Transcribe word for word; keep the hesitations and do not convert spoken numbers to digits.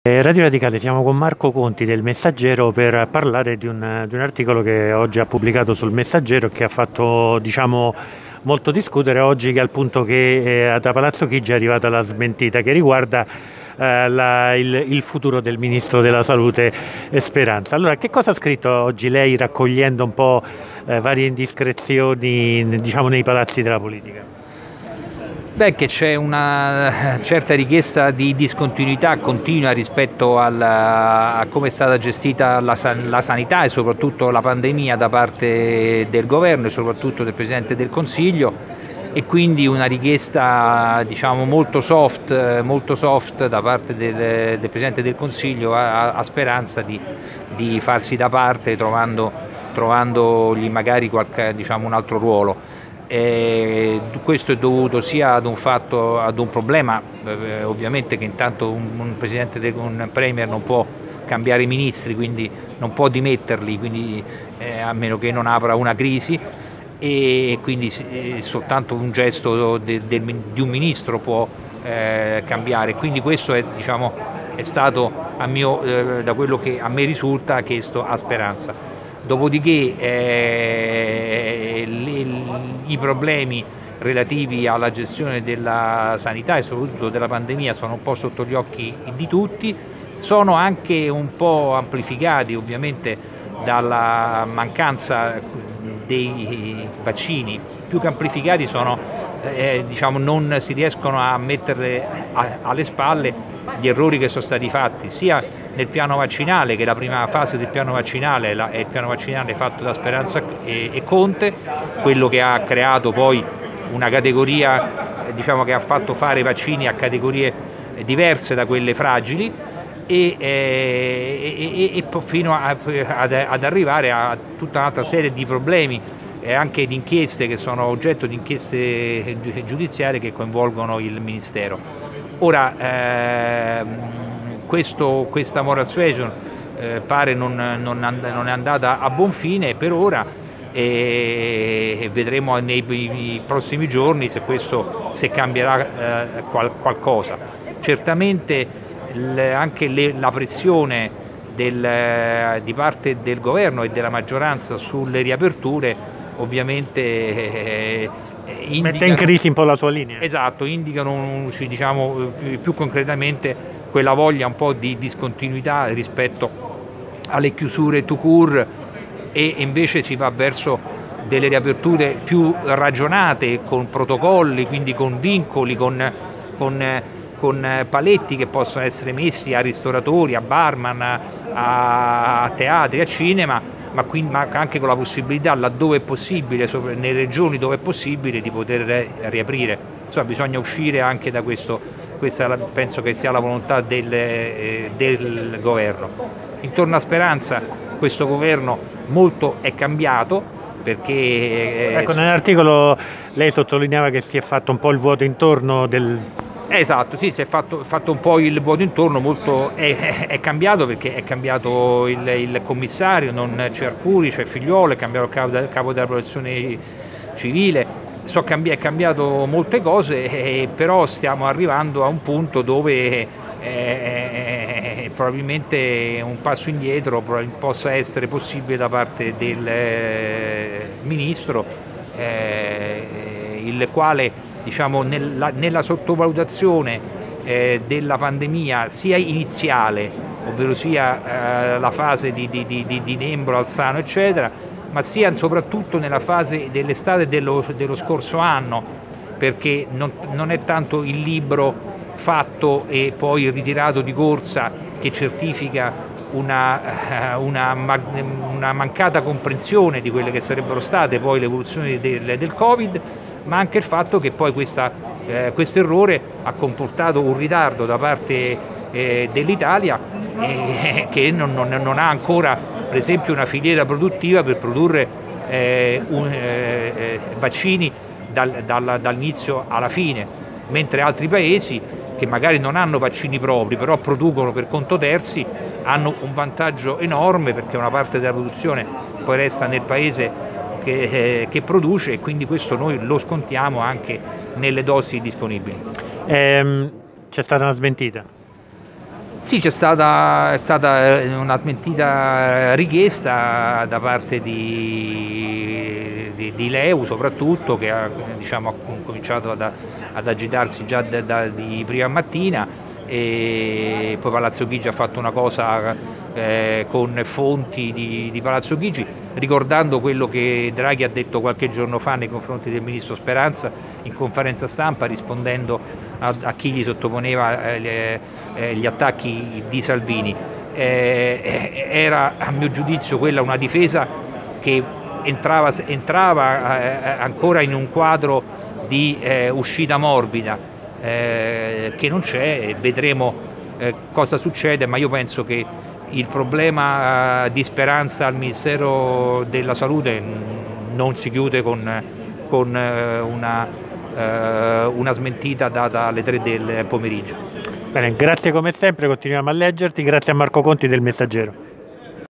Radio Radicale, siamo con Marco Conti del Messaggero per parlare di un, di un articolo che oggi ha pubblicato sul Messaggero e che ha fatto, diciamo, molto discutere oggi, che al punto che eh, da Palazzo Chigi è arrivata la smentita che riguarda eh, la, il, il futuro del Ministro della Salute e Speranza. Allora, che cosa ha scritto oggi lei, raccogliendo un po' eh, varie indiscrezioni, diciamo, nei palazzi della politica? Beh, che c'è una certa richiesta di discontinuità continua rispetto alla, a come è stata gestita la, la sanità e soprattutto la pandemia da parte del governo e soprattutto del Presidente del Consiglio, e quindi una richiesta, diciamo, molto soft, molto soft da parte del, del Presidente del Consiglio a, a Speranza di, di farsi da parte, trovando, trovandogli magari qualche, diciamo, un altro ruolo. E questo è dovuto sia ad un fatto, ad un problema, eh, ovviamente, che intanto un, un presidente, de, un premier non può cambiare i ministri, quindi non può dimetterli, quindi, eh, a meno che non apra una crisi, e quindi eh, soltanto un gesto de, de, di un ministro può eh, cambiare. Quindi questo è, diciamo, è stato, a mio, eh, da quello che a me risulta, chiesto a Speranza. Dopodiché eh, le, i problemi relativi alla gestione della sanità e soprattutto della pandemia sono un po' sotto gli occhi di tutti, sono anche un po' amplificati ovviamente dalla mancanza dei vaccini. Più che amplificati sono, eh, diciamo, non si riescono a mettere a, alle spalle gli errori che sono stati fatti sia nel piano vaccinale, che la prima fase del piano vaccinale la, è il piano vaccinale fatto da Speranza e, e Conte, quello che ha creato poi una categoria, diciamo, che ha fatto fare i vaccini a categorie diverse da quelle fragili, e, e, e, e fino a, ad, ad arrivare a tutta un'altra serie di problemi e anche di inchieste che sono oggetto di inchieste giudiziarie che coinvolgono il Ministero. Ora, ehm, questo, questa moral suasion eh, pare non, non, non è andata a buon fine per ora, e, e vedremo nei, nei prossimi giorni se, questo, se cambierà eh, qual, qualcosa. Certamente le, anche le, la pressione del, di parte del governo e della maggioranza sulle riaperture ovviamente eh, indicano, mette in crisi un po' la sua linea. Esatto, indicano, diciamo, più, più concretamente quella voglia un po' di discontinuità rispetto alle chiusure tout court, e invece si va verso delle riaperture più ragionate, con protocolli, quindi con vincoli, con, con, con paletti che possono essere messi a ristoratori, a barman, a, a teatri, a cinema, ma, quindi, ma anche con la possibilità, laddove è possibile, nelle regioni dove è possibile, di poter riaprire. Insomma, bisogna uscire anche da questo, questa penso che sia la volontà del, eh, del governo. Intorno a Speranza questo governo molto è cambiato, perché... Eh, ecco, nell'articolo lei sottolineava che si è fatto un po' il vuoto intorno del... Esatto, sì, si è fatto, fatto un po' il vuoto intorno, molto, è, è cambiato, perché è cambiato il, il commissario, non c'è Arcuri, c'è Figliuolo, è cambiato il capo, il capo della protezione civile, so, cambi, è cambiato molte cose, eh, però stiamo arrivando a un punto dove eh, probabilmente un passo indietro possa essere possibile da parte del eh, Ministro, eh, il quale, diciamo, nella, nella sottovalutazione eh, della pandemia sia iniziale, ovvero sia eh, la fase di, di, di, di Nembro, Alzano eccetera, ma sia soprattutto nella fase dell'estate dello, dello scorso anno, perché non, non è tanto il libro fatto e poi ritirato di corsa che certifica una, una, una mancata comprensione di quelle che sarebbero state poi le evoluzioni del, del Covid, ma anche il fatto che poi questo eh, errore ha comportato un ritardo da parte eh, dell'Italia, eh, che non, non, non ha ancora, per esempio, una filiera produttiva per produrre eh, un, eh, vaccini dal, dal, dall'inizio alla fine, mentre altri paesi che magari non hanno vaccini propri, però producono per conto terzi, hanno un vantaggio enorme, perché una parte della produzione poi resta nel paese Che, eh, che produce, e quindi questo noi lo scontiamo anche nelle dosi disponibili. Ehm, c'è stata una smentita? Sì, c'è stata, è stata una smentita richiesta da parte di, di, di Leu soprattutto, che ha, diciamo, ha cominciato ad, ad agitarsi già da, da, di prima mattina, e poi Palazzo Chigi ha fatto una cosa eh, con fonti di, di Palazzo Chigi, ricordando quello che Draghi ha detto qualche giorno fa nei confronti del ministro Speranza in conferenza stampa, rispondendo a, a chi gli sottoponeva eh, le, eh, gli attacchi di Salvini. Eh, era a mio giudizio quella una difesa che entrava, entrava eh, ancora in un quadro di eh, uscita morbida, Eh, che non c'è, e vedremo eh, cosa succede, ma io penso che il problema eh, di Speranza al Ministero della Salute non si chiude con, con eh, una, eh, una smentita data alle tre del pomeriggio. Bene, grazie come sempre, continuiamo a leggerti, grazie a Marco Conti del Messaggero.